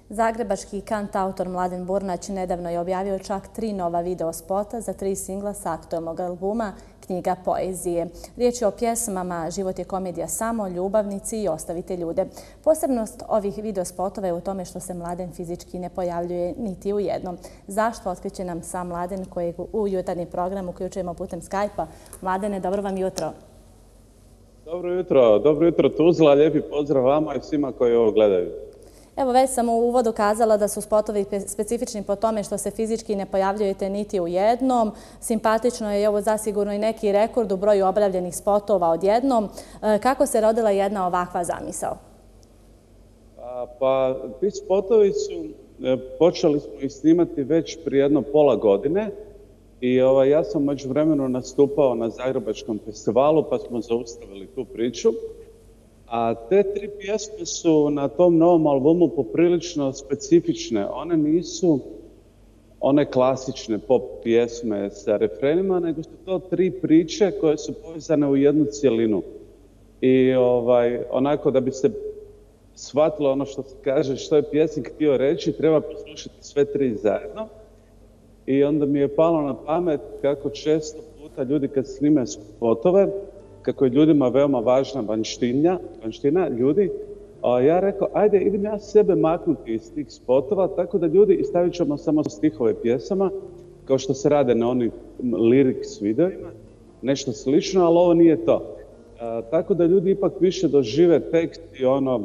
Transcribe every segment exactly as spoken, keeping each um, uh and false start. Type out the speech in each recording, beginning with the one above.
Zagrebački kantautor Mladen Burnać nedavno je objavio čak tri nova video spota za tri singla s aktuelnog albuma Knjiga poezije. Riječ je o pjesmama Život je komedija samo, Ljubavnici i Ostavite ljude. Posebnost ovih video spotova je u tome što se Mladen fizički ne pojavljuje niti u jednom. Zašto, otkriće nam sam Mladen kojeg u jutarnji program uključujemo putem Skype-a. Mladene, dobro vam jutro. Dobro jutro, dobro jutro Tuzla, lijepi pozdrav vama i svima koji ovo gledaju. Evo, već sam u uvodu kazala da su spotovi specifični po tome što se fizički ne pojavljujete niti u jednom. Simpatično je ovo zasigurno i neki rekord u broju objavljenih spotova odjednom. Kako se rodila jedna ovakva zamisao? Pa, pa ti spotovi su, počeli smo ih snimati već prije jedno pola godine i ovaj, ja sam međuvremenu nastupao na Zagrebačkom festivalu pa smo zaustavili tu priču. A te tri pjesme su na tom novom albumu poprilično specifične. One nisu one klasične pop pjesme sa refrenima, nego su to tri priče koje su povezane u jednu cjelinu. I ovaj, onako da bi se shvatilo ono što se kaže, što je pjesnik htio reći, treba poslušati sve tri zajedno. I onda mi je palo na pamet kako često puta ljudi kad snime spotove, kako je ljudima veoma važna vanština, vanština ljudi, ja rekao, ajde, idem ja sebe maknuti iz tih spotova, tako da ljudi, i stavit ćemo samo stihove pjesama, kao što se rade na onih lyrics videima, nešto slično, ali ovo nije to. A, tako da ljudi ipak više dožive tekst i ono,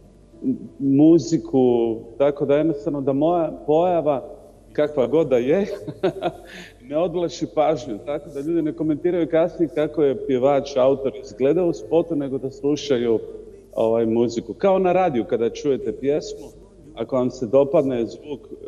muziku, tako da jednostavno da moja pojava, kakva god da je, ne odvlači pažnju, tako da ljudi ne komentiraju kasnije kako je pjevač, autor izgledao u spotu, nego da slušaju ovaj, muziku. Kao na radiju kada čujete pjesmu, ako vam se dopadne zvuk e,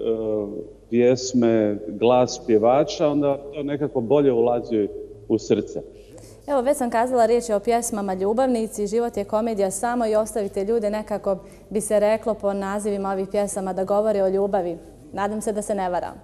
pjesme, glas pjevača, onda to nekako bolje ulazi u srce. Evo, već sam kazala, riječ je o pjesmama Ljubavnici, Život je komedija samo i Ostavite ljude, nekako bi se reklo po nazivima ovih pjesama da govore o ljubavi. Nadam se da se ne varam.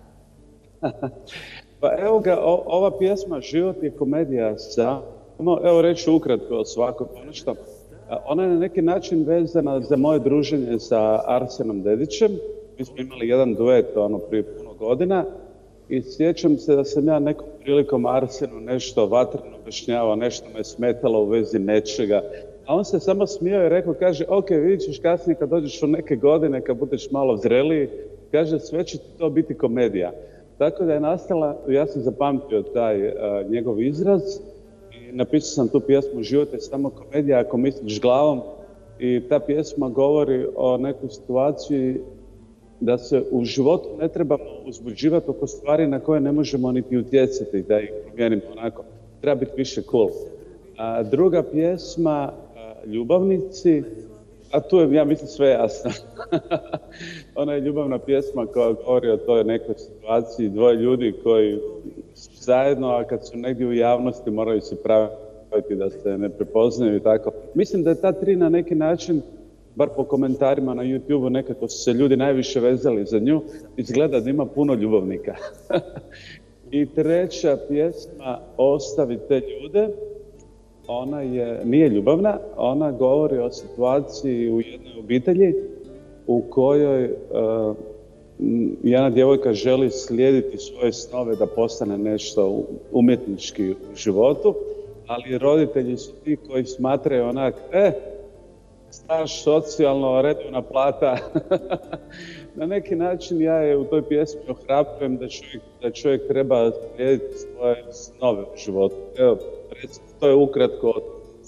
Pa evo ga, o, ova pjesma Život je komedija samo, evo reći ukratko o svakog ponešto. Ona je na neki način vezana za moje druženje sa Arsenom Dedićem. Mi smo imali jedan duet ono, prije puno godina i sjećam se da sam ja nekom prilikom Arsenu nešto vatreno objašnjavao, nešto me smetalo u vezi nečega. A on se samo smijao i rekao, kaže, ok, vidit ćeš kasnije kad dođeš u neke godine, kad budeš malo zreliji, kaže, sve će ti to biti komedija. Tako da je nastala, ja sam zapamtio taj uh, njegov izraz i napisao sam tu pjesmu Život je samo komedija ako misliš glavom i ta pjesma govori o nekoj situaciji da se u životu ne trebamo uzbuđivati oko stvari na koje ne možemo niti utjecati, da ih promijenimo onako. Treba biti više cool. A druga pjesma, uh, Ljubavnici, a tu je, ja mislim, sve jasno. Ona je ljubavna pjesma koja govori o toj nekoj situaciji, dvoje ljudi koji su zajedno, a kad su negdje u javnosti moraju se praviti da se ne prepoznaju i tako. Mislim da je ta tri na neki način, bar po komentarima na YouTube-u, nekako su se ljudi najviše vezali za nju. Izgleda da ima puno ljubavnika. I treća pjesma, Ostavite ljude. Ona je, nije ljubavna, ona govori o situaciji u jednoj obitelji u kojoj uh, jedna djevojka želi slijediti svoje snove da postane nešto umjetnički u životu, ali roditelji su ti koji smatraju onak, e, staž, socijalno, redovna plata. Na neki način ja je u toj pjesmi ohrabrujem da čovjek, da čovjek treba slijediti svoje snove u životu. Evo, recimo, to je ukratko od...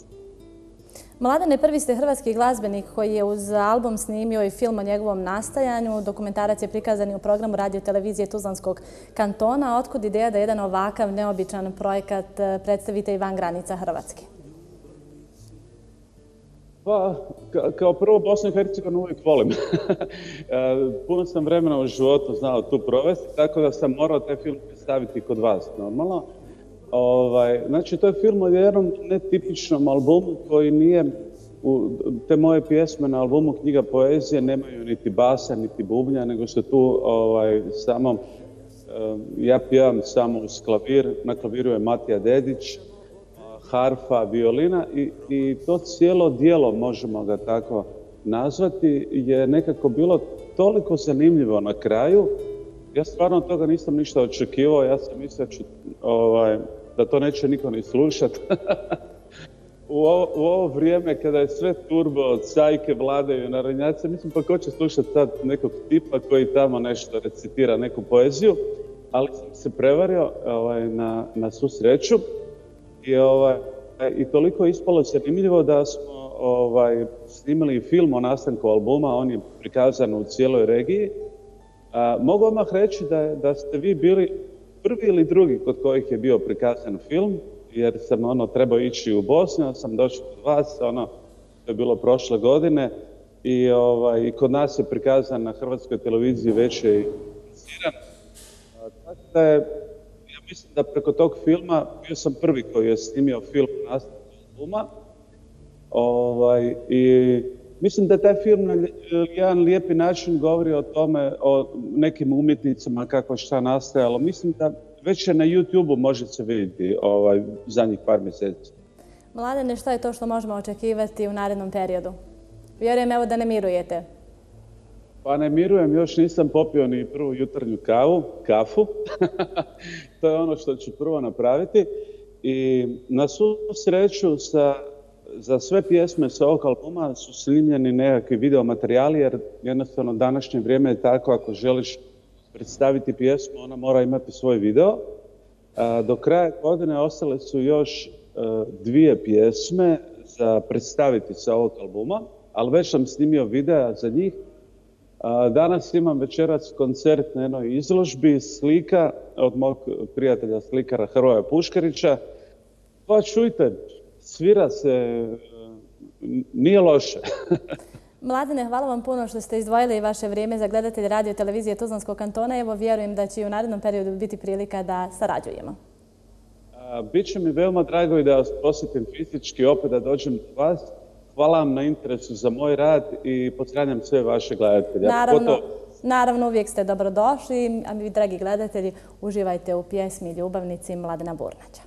Mladene, prvi ste hrvatski glazbenik koji je uz album snimio i film o njegovom nastajanju. Dokumentarac je prikazan u programu radio televizije Tuzlanskog kantona. Otkud ideja da jedan ovakav neobičan projekat predstavite i van granica Hrvatske? Pa, ka, kao prvo, Bosnu i Hercegovinu uvijek volim. Puno sam vremena u životu znao tu provesti, tako da sam morao taj film predstaviti kod vas, normalno. Ovaj, znači, to je film o jednom netipičnom albumu koji nije, u, te moje pjesme na albumu Knjiga poezije nemaju niti basa, niti bubnja, nego što tu ovaj, samo, uh, ja pjevam samo uz klavir, na klaviru je Matija Dedić, uh, harfa, violina i, i to cijelo djelo, možemo ga tako nazvati je nekako bilo toliko zanimljivo na kraju. Ja stvarno od toga nisam ništa očekivao, ja sam mislio ovaj, da to neće niko ni slušati. u, ovo, u ovo vrijeme kada je sve turbo od cajke vladaju narodnjaci, mislim pa ko će slušati sad nekog tipa koji tamo nešto recitira, neku poeziju, ali sam se prevario ovaj, na, na svu sreću i, ovaj, i toliko je ispalo zanimljivo da smo ovaj, snimili film o nastanku albuma, on je prikazan u cijeloj regiji. A, mogu odmah reći da, da ste vi bili prvi ili drugi kod kojih je bio prikazan film, jer sam ono trebao ići u Bosnu, sam došao kod vas, ono, to je bilo prošle godine i, ovaj, i kod nas je prikazan na hrvatskoj televiziji već je iniciran. Tako da je, ja mislim da preko tog filma bio sam prvi koji je snimio film o nastanku albuma. Ovaj, i mislim da taj film na jedan lijepi način govori o tome, o nekim umjetnicima kako šta nastajalo. Mislim da već je na YouTube-u može se vidjeti ovaj, zadnjih par mjeseci. Mladene, šta je to što možemo očekivati u narednom periodu? Vjerujem evo da ne mirujete. Pa ne mirujem, još nisam popio ni prvu jutarnju kavu, kafu. To je ono što ću prvo napraviti. I na svu sreću sa za sve pjesme sa ovog albuma su snimljeni nekakvi video materijali, jer jednostavno današnje vrijeme je tako, ako želiš predstaviti pjesmu, ona mora imati svoj video. Do kraja godine ostale su još dvije pjesme za predstaviti sa ovog albuma, ali već sam snimio videa za njih. Danas imam večeras koncert na jednoj izložbi slika od mog prijatelja slikara Hrvoja Puškarića. Pa čujte, svira se, nije loše. Mladene, hvala vam puno što ste izdvojili vaše vrijeme za gledatelje radio televizije Tuzlanskog kantona. Evo, vjerujem da će i u narednom periodu biti prilika da sarađujemo. Biće mi veoma drago i da vas posjetim fizički, opet da dođem do vas. Hvala vam na interesu za moj rad i pozdravljam sve vaše gledatelje. Naravno, naravno, uvijek ste dobrodošli, a mi, dragi gledatelji, uživajte u pjesmi Ljubavnici Mladena Burnača.